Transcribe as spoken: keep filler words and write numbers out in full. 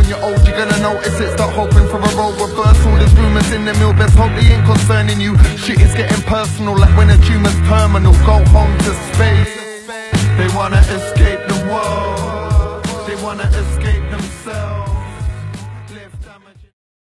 you're old, you're gonna notice it. Start hoping for a role reversal. There's rumours in the mill, best hope they ain't concerning you. Shit is getting personal, like when a tumour's terminal. Go home to space. They wanna escape the world. They wanna escape